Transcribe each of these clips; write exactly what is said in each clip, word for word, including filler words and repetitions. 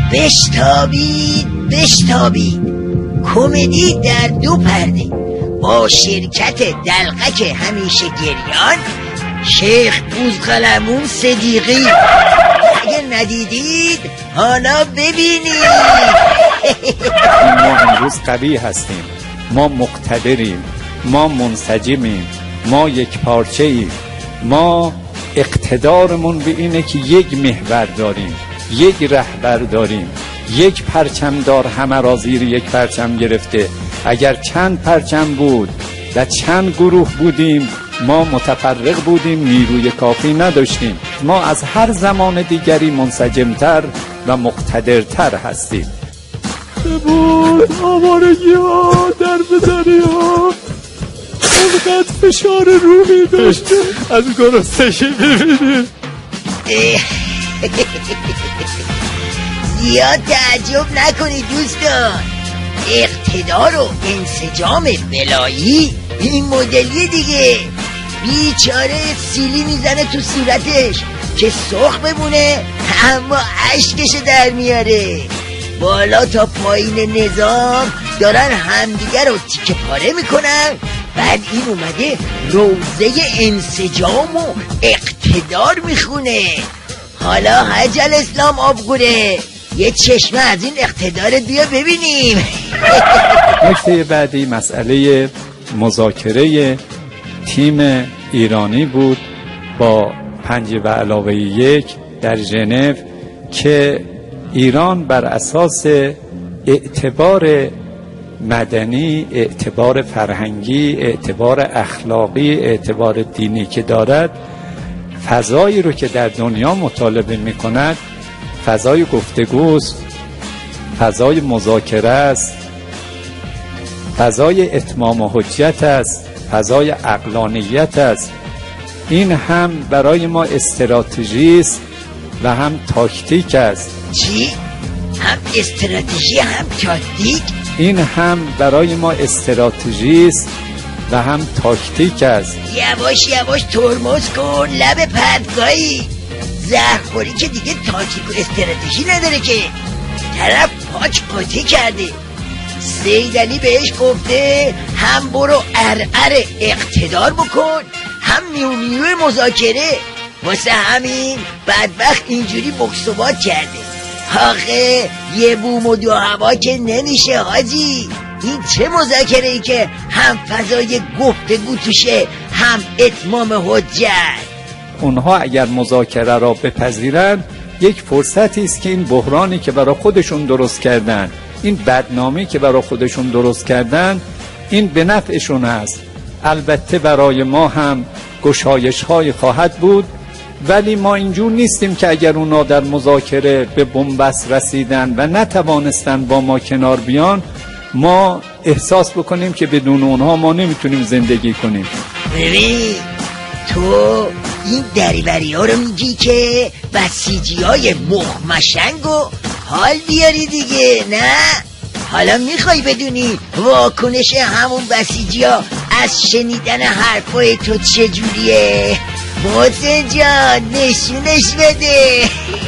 بشتابید بشتابید، کمدی در دو پرده با شرکت دلقک همیشه گریان شیخ بوزقلمون صدیقی. اگه ندیدید حالا ببینید. ما امروز قوی هستیم، ما مقتدریم، ما منسجمیم، ما یک پارچه ایم. ما اقتدارمون به اینه که یک محور داریم، یک رهبر داریم، یک پرچمدار همه را زیر یک پرچم گرفته. اگر چند پرچم بود و چند گروه بودیم ما متفرق بودیم، نیروی کافی نداشتیم. ما از هر زمان دیگری منسجمتر و مقتدرتر هستیم. بود آوارگی ها در بزنی ها اونقدر فشار روحی داشت از گرستشی ببینی. زیاد تعجب نکنید دوستان، اقتدار و انسجام ولایی این مدلی دیگه. بیچاره سیلی میزنه تو صورتش که سرخ بمونه اما اشکش در میاره. بالا تا پایین نظام دارن همدیگر رو تیکه پاره میکنن. بعد این اومده روزه انسجام و اقتدار میخونه. حالا حج الاسلام آبگوره، یه چشمه از این اقتدار بیا ببینیم. نکته بعدی مسئله مذاکره تیم ایرانی بود با پنج و علاوه یک در ژنو که ایران بر اساس اعتبار مدنی، اعتبار فرهنگی، اعتبار اخلاقی، اعتبار دینی که دارد، فضایی رو که در دنیا مطالبه می کند فضای گفتگوست، فضای مذاکره است، فضای اتمام حجت است، فضای عقلانیت است. این هم برای ما استراتژی است و هم تاکتیک است. چی؟ هم استراتژی هم تاکتیک؟ این هم برای ما استراتژی است و هم تاکتیک است. یواش یواش ترمز کن لب پرتگاهی. زهرخوری که دیگه تاکتیک و استراتژی نداره که، طرف پاچ قاطی کرده. سید علی بهش گفته هم برو ارعر اقتدار بکن هم میو میو مذاکره. واسه همین بدبخت اینجوری بکسوبات کرده. آخه یه بوم و دو هوا که نمیشه حاجی. این چه مذاکره ای که هم فضای گفتگو توشه هم اتمام حجت. اونها اگر مذاکره را بپذیرند یک فرصتی است که این بحرانی که برای خودشون درست کردن، این بدنامی که برای خودشون درست کردن، این به نفعشون است. البته برای ما هم گشایش های خواهد بود، ولی ما اینجور نیستیم که اگر اونا در مذاکره به بنبست رسیدن و نتوانستن با ما کنار بیان ما احساس بکنیم که بدون اونها ما نمیتونیم زندگی کنیم. ببین تو این دریوری ها رو میگی که بسیجی های مخمشنگ و حال بیاری دیگه، نه؟ حالا میخوای بدونی واکنش همون بسیجی ها از شنیدن حرفای تو چجوریه؟ محسن جان نشونش بده.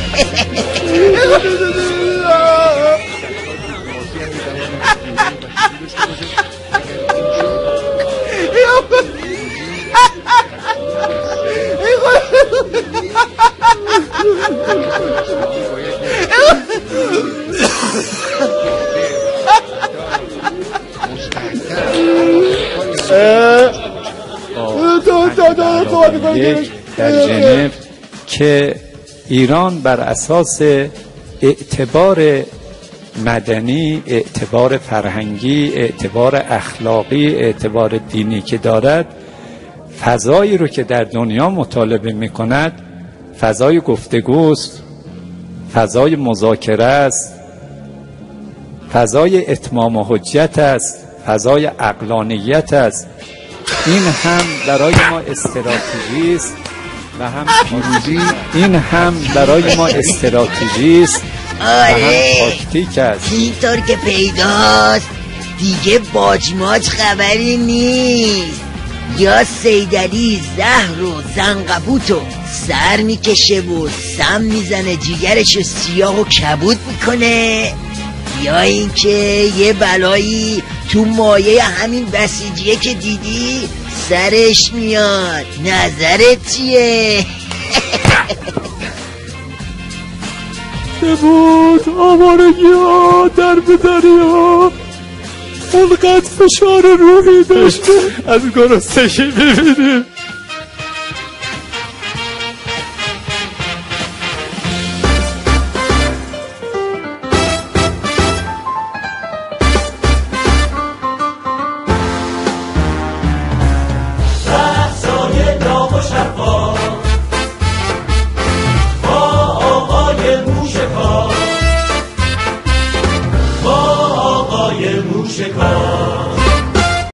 در ژنو که ایران بر اساس اعتبار مدنی، اعتبار فرهنگی، اعتبار اخلاقی، اعتبار دینی که دارد، فضایی رو که در دنیا مطالبه می کند فضای گفتگوست، فضای مذاکره است، فضای اتمام حجت است، فضای عقلانیت است. این هم برای ما استراتژی است و هم پیروزی. این هم برای ما استراتژی است و هم تاکتیک است. اینطور که پیداست دیگه باجماج خبری نیست. یا سیدلی زهر و زنقبوتو سر میکشه و سم میزنه جیگرشو سیاه و کبود میکنه، یا اینکه یه بلایی تو مایه همین بسیجیه که دیدی سرش میاد. نظرت چیه؟ بود آوارگی ها در بدری ها اونقدر فشار روحی داشته از گرسنگی میبینیم. موشکار